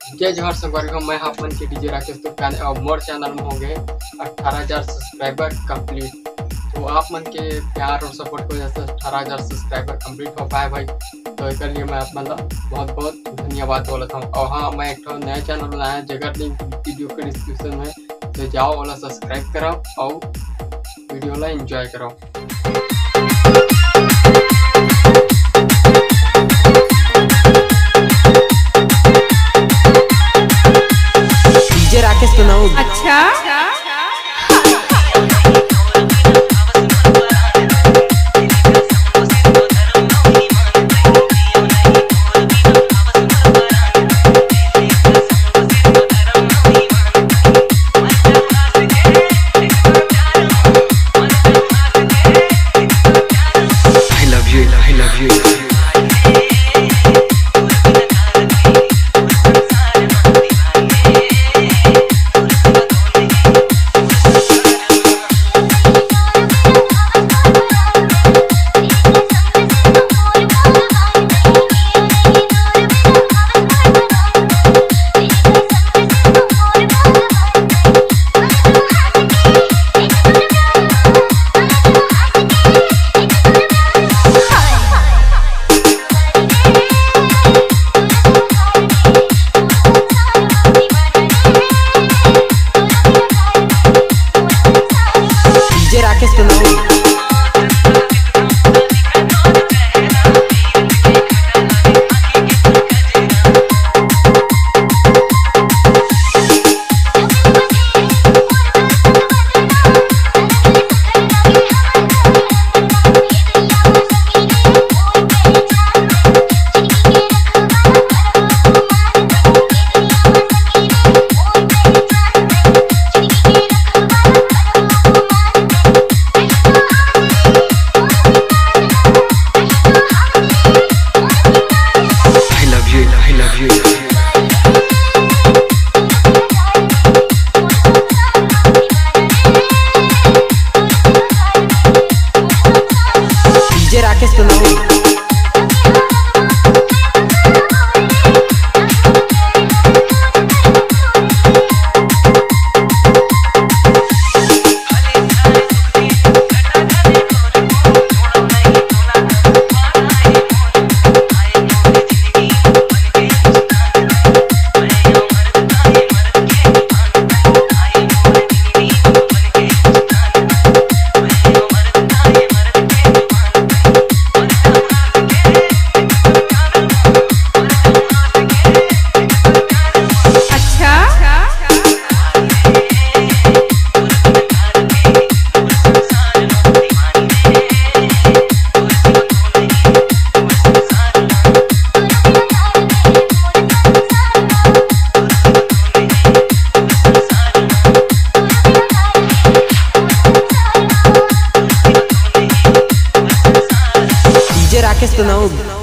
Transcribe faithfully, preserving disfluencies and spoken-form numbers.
जय जोहार संगवारी हो, मैं अपन के डीजे राकेश तुर्काने और मोर चैनल में हो गए अठारह हजार सब्सक्राइबर कंप्लीट। तो आप मन के प्यार और सपोर्ट की वजह से अठारह हजार सब्सक्राइबर कंप्लीट हो पाए भाई। तो इसके लिए मैं आप मतलब बहुत बहुत धन्यवाद बोलता हूँ। और हाँ, मैं एक नया चैनल बनाया जगह लिंक वीडियो के डिस्क्रिप्शन में, तो जाओ वाला सब्सक्राइब कराओ और वीडियो ला एंजॉय कराओ। डीजे राकेश के नाम अच्छा राकेश के नाम राकेश के नाम राकेश के नाम